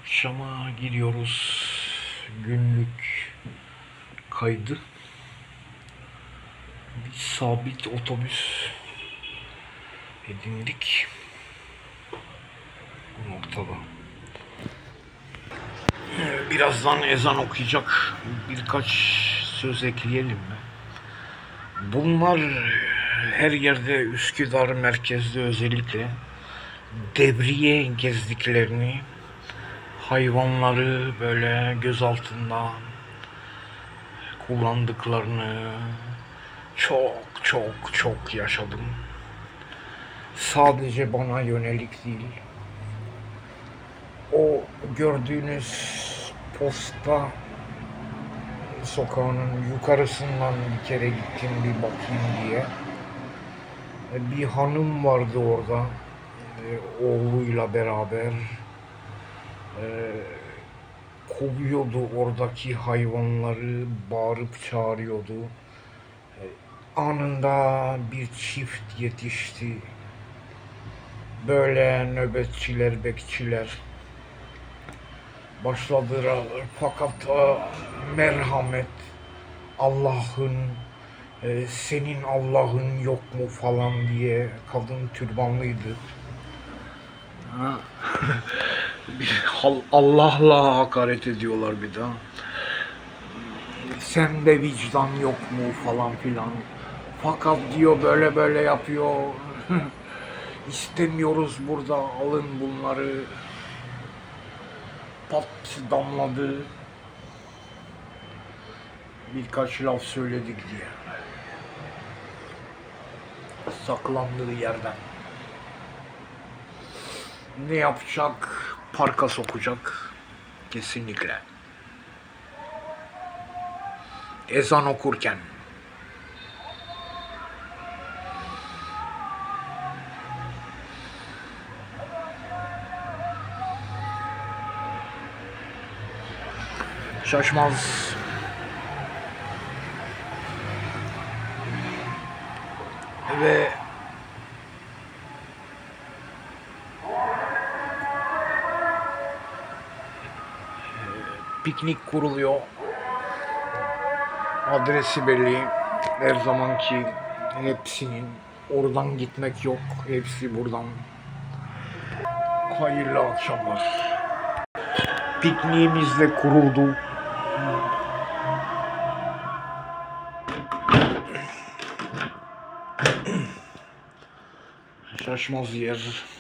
Akşama gidiyoruz. Günlük kaydı. Bir sabit otobüs edindik. Bu noktada. Birazdan ezan okuyacak. Birkaç söz ekleyelim mi? Bunlar her yerde, Üsküdar merkezde özellikle devriye gezdiklerini, hayvanları böyle göz altında kullandıklarını çok yaşadım. Sadece bana yönelik değil. O gördüğünüz posta sokağının yukarısından bir kere gittim bir bakayım diye. Bir hanım vardı orada, oğluyla beraber. Kovuyordu oradaki hayvanları, bağırıp çağırıyordu. Anında bir çift yetişti. Böyle nöbetçiler, bekçiler başladılar. Fakat merhamet, Allah'ın, senin Allah'ın yok mu falan diye, kadın türbanlıydı. Allah'la hakaret ediyorlar bir daha. Sende vicdan yok mu falan filan. Fakat diyor böyle yapıyor. İstemiyoruz burada, alın bunları. Pat damladı. Birkaç laf söyledik diye. Saklandığı yerden. Ne yapacak? Parka sokacak. Kesinlikle. Ezan okurken. Şaşmaz. Ve piknik kuruluyor. Adresi belli. Her zamanki hepsinin. Oradan gitmek yok. Hepsi buradan. Hayırlı akşamlar. Pikniğimiz de kuruldu. Şaşmaz yer.